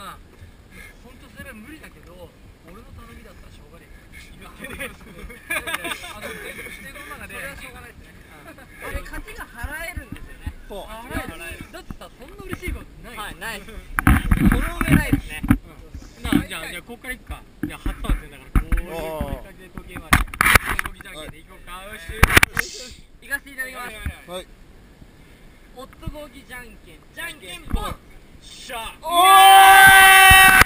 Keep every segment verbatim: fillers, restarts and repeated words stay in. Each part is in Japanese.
まあ本当それは無理だけど、俺の頼みだったらしょうがねえ。あの手の中でそれはしょうがないですね。あれ勝ちが払えるんですよね。そう。払える。だってさ、そんな嬉しいことない。はい、ない。この上ないですね。なあ、じゃあじゃあここからいくか。じゃあ初参戦だからこういう感じで時計まで。動きじゃんけんでいこうか。よし。行かせていただきます。はい。おっとごぎじゃんけん、じゃんけんぽん。しゃ。おー。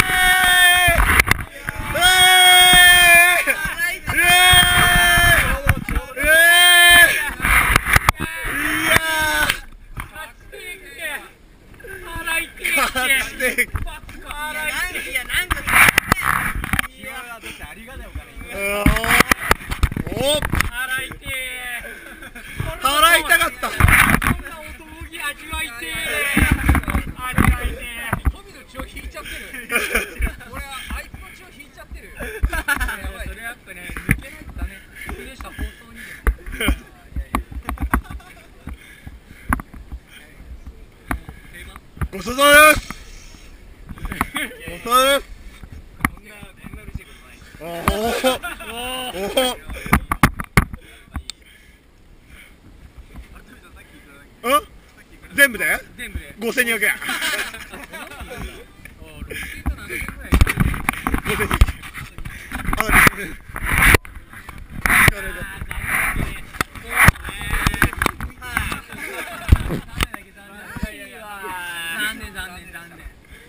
払いたかった。 こんなおともぎ味わいてー。味わいてー。富の血を引いちゃってる。俺はあいつの血を引いちゃってる。やばい。それやっぱね、抜けないとダメ。僕でした放送にでも。 ごちそうさまです。ごちそうさまです。 こんなこんな嬉しいことない。 おお。おお。うん？全部で？ 全部でごせんにひゃくえん。 ろっせんとななせんぐらい。 ごせんにひゃくえん。あ、あれ。残念残念残念。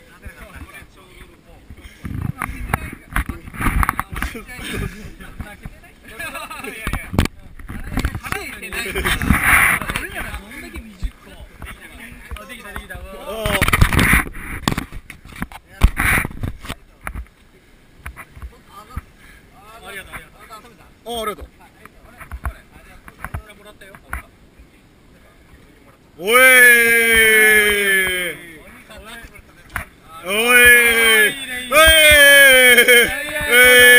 あ、ありがとう。おいー。おいー。おいー。